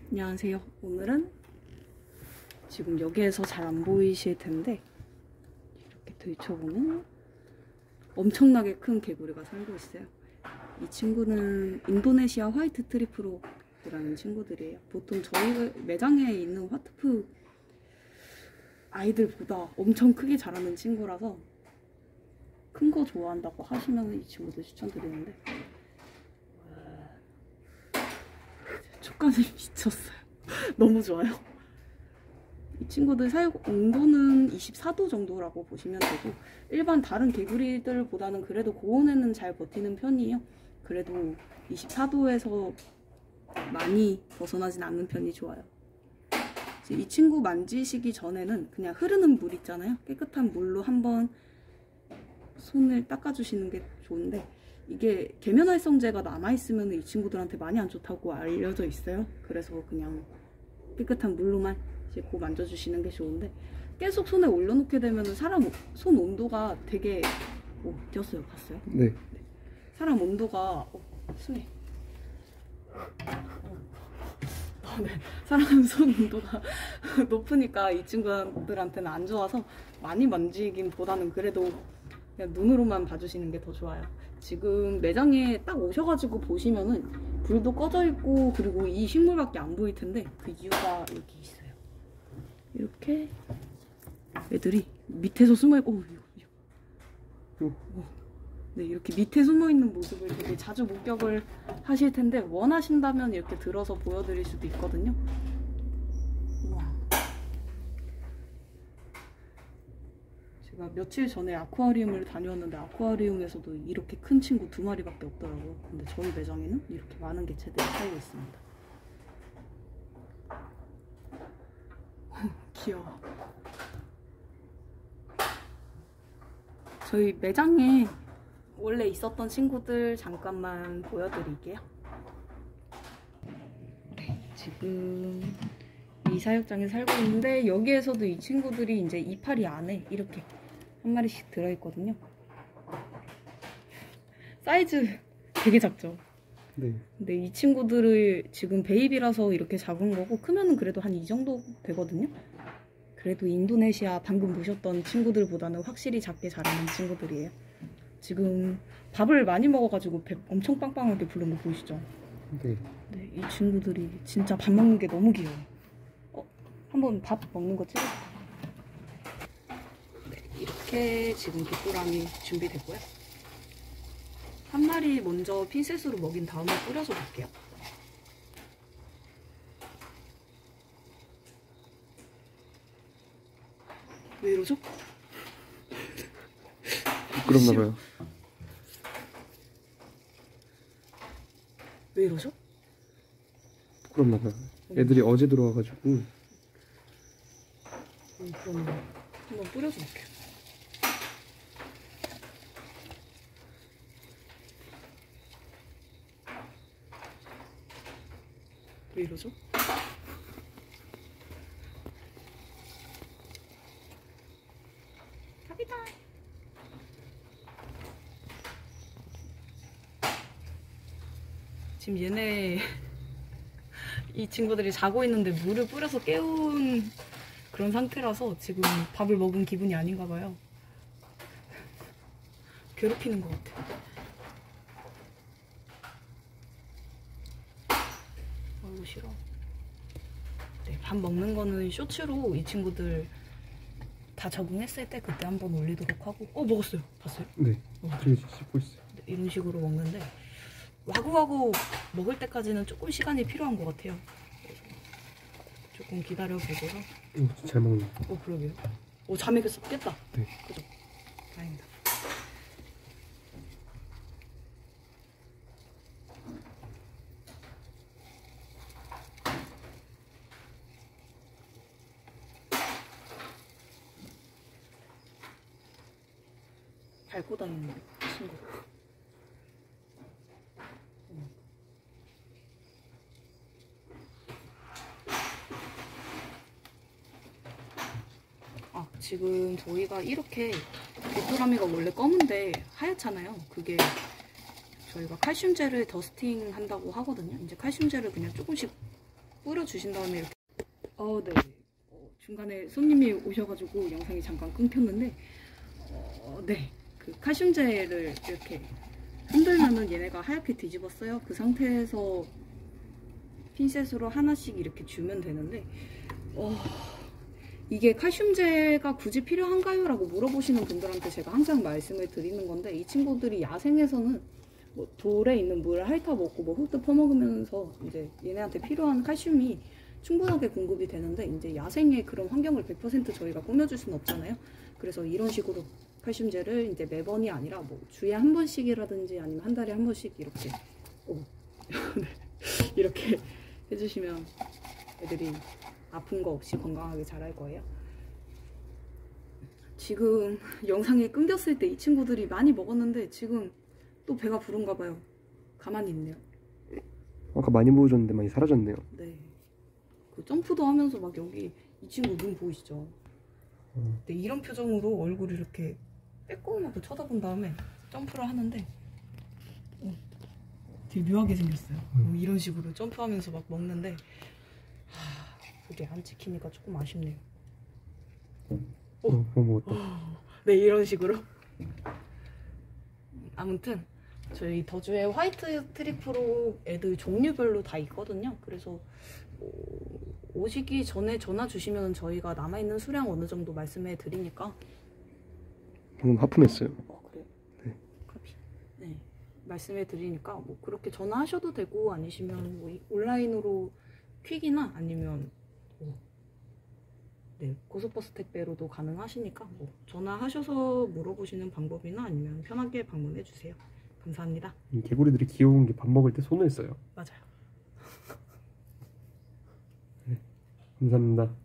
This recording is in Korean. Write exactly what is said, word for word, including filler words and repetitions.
안녕하세요. 오늘은 지금 여기에서 잘 안 보이실 텐데 이렇게 들춰보면 엄청나게 큰 개구리가 살고 있어요. 이 친구는 인도네시아 화이트 트리프로라는 친구들이에요. 보통 저희 매장에 있는 화트프 아이들보다 엄청 크게 자라는 친구라서 큰 거 좋아한다고 하시면 이 친구들 추천드리는데 촉감이 미쳤어요. 너무 좋아요. 이 친구들 사육 온도는 이십사 도 정도라고 보시면 되고 일반 다른 개구리들보다는 그래도 고온에는 잘 버티는 편이에요. 그래도 이십사 도에서 많이 벗어나진 않는 편이 좋아요. 이 친구 만지시기 전에는 그냥 흐르는 물 있잖아요. 깨끗한 물로 한번 손을 닦아주시는 게 좋은데 이게 계면활성제가 남아있으면 이 친구들한테 많이 안 좋다고 알려져 있어요. 그래서 그냥 깨끗한 물로만 씻고 만져주시는 게 좋은데 계속 손에 올려놓게 되면 사람 손 온도가 되게 오, 뛰었어요. 봤어요? 네. 네. 사람 온도가 어, 숨이 어, 네. 사람 손 온도가 높으니까 이 친구들한테는 안 좋아서 많이 만지긴 보다는 그래도 그냥 눈으로만 봐주시는 게 더 좋아요. 지금 매장에 딱 오셔가지고 보시면은 불도 꺼져 있고 그리고 이 식물밖에 안 보일 텐데 그 이유가 여기 있어요. 이렇게 애들이 밑에서 숨어있고 오, 이거, 이거. 오. 네, 이렇게 밑에 숨어있는 모습을 되게 자주 목격을 하실 텐데 원하신다면 이렇게 들어서 보여드릴 수도 있거든요. 우와. 제가 며칠 전에 아쿠아리움을 다녀왔는데 아쿠아리움에서도 이렇게 큰 친구 두 마리밖에 없더라고요. 근데 저희 매장에는 이렇게 많은 개체들이 살고 있습니다. 귀여워. 저희 매장에 원래 있었던 친구들 잠깐만 보여드릴게요. 네, 지금 이 사육장에 살고 있는데 여기에서도 이 친구들이 이제 이파리 안에 이렇게 한 마리씩 들어있거든요. 사이즈 되게 작죠? 네. 근데 이 친구들을 지금 베이비라서 이렇게 작은 거고 크면은 그래도 한 이 정도 되거든요. 그래도 인도네시아 방금 보셨던 친구들보다는 확실히 작게 자라는 친구들이에요. 지금 밥을 많이 먹어가지고 배 엄청 빵빵하게 부른 거 보이시죠? 네. 네, 이 친구들이 진짜 밥 먹는 게 너무 귀여워요. 어, 한번 밥 먹는 거 찍어볼까요? 네, 이렇게 지금 귀뚜라미 준비됐고요. 한 마리 먼저 핀셋으로 먹인 다음에 뿌려서 볼게요. 왜 이러죠? 부끄럽나봐요. 왜 이러죠? 부끄럽나봐요. 애들이 어제 들어와가지고. 음, 그럼 한번 뿌려서 볼게요. 왜 이러죠? 갑니다. 지금 얘네 이 친구들이 자고 있는데 물을 뿌려서 깨운 그런 상태라서 지금 밥을 먹은 기분이 아닌가 봐요. 괴롭히는 것 같아. 아이고 싫어. 네, 밥 먹는 거는 쇼츠로 이 친구들 다 적응했을 때 그때 한번 올리도록 하고. 어, 먹었어요. 봤어요? 네. 어. 저기 씹고 있어요. 네, 이런 식으로 먹는데 와구와구 먹을 때까지는 조금 시간이 필요한 것 같아요. 그래서 조금 기다려보고서. 오, 잘 먹네. 어, 그러게요. 오, 잠이 계속 깼다. 네. 그죠? 다행이다. 밟고 다니는 친구. 아, 지금 저희가 이렇게 귀뚜라미가 원래 검은데 하얗잖아요. 그게 저희가 칼슘젤을 더스팅 한다고 하거든요. 이제 칼슘젤을 그냥 조금씩 뿌려주신 다음에 이렇게 어, 네. 어, 중간에 손님이 오셔가지고 영상이 잠깐 끊겼는데 어, 네. 그 칼슘제를 이렇게 흔들면은 얘네가 하얗게 뒤집었어요. 그 상태에서 핀셋으로 하나씩 이렇게 주면 되는데 어, 이게 칼슘제가 굳이 필요한가요? 라고 물어보시는 분들한테 제가 항상 말씀을 드리는 건데 이 친구들이 야생에서는 뭐 돌에 있는 물을 핥아 먹고 뭐 흙도 퍼먹으면서 이제 얘네한테 필요한 칼슘이 충분하게 공급이 되는데 이제 야생의 그런 환경을 백 퍼센트 저희가 꾸며줄 수는 없잖아요. 그래서 이런 식으로 칼슘제를 이제 매번이 아니라 뭐 주에 한 번씩이라든지 아니면 한 달에 한 번씩 이렇게 오, 이렇게 해주시면 애들이 아픈 거 없이 건강하게 자랄 거예요. 지금 영상에 끊겼을 때 이 친구들이 많이 먹었는데 지금 또 배가 부른가 봐요. 가만히 있네요. 아까 많이 보여줬는데 많이 사라졌네요. 네. 그 점프도 하면서 막 여기 이 친구 눈 보이시죠? 음. 네, 이런 표정으로 얼굴을 이렇게 빼꼼하고 쳐다본 다음에 점프를 하는데 어, 되게 묘하게 생겼어요. 음. 뭐 이런 식으로 점프하면서 막 먹는데 하, 그게 안 찍히니까 조금 아쉽네요. 어, 어, 먹었다. 네, 이런 식으로. 아무튼 저희 더주에 화이트 트리프로 애들 종류별로 다 있거든요. 그래서 오시기 전에 전화 주시면 저희가 남아있는 수량 어느 정도 말씀해 드리니까. 방금 하품했어요. 어, 그래요? 네. 커피. 네. 말씀해 드리니까 뭐 그렇게 전화하셔도 되고 아니시면 뭐 온라인으로 퀵이나 아니면 뭐 네, 고속버스 택배로도 가능하시니까 뭐 전화하셔서 물어보시는 방법이나 아니면 편하게 방문해 주세요. 감사합니다. 이 개구리들이 귀여운 게 밥 먹을 때 손을 써요. 맞아요. 네, 감사합니다.